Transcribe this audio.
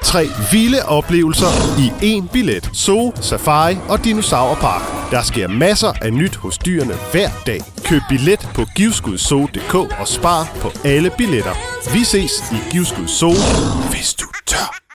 3 vilde oplevelser i én billet. Zoo, Safari og Dinosaurpark. Der sker masser af nyt hos dyrene hver dag. Køb billet på givskudzoo.dk og spar på alle billetter. Vi ses i Givskud Zoo, hvis du tør.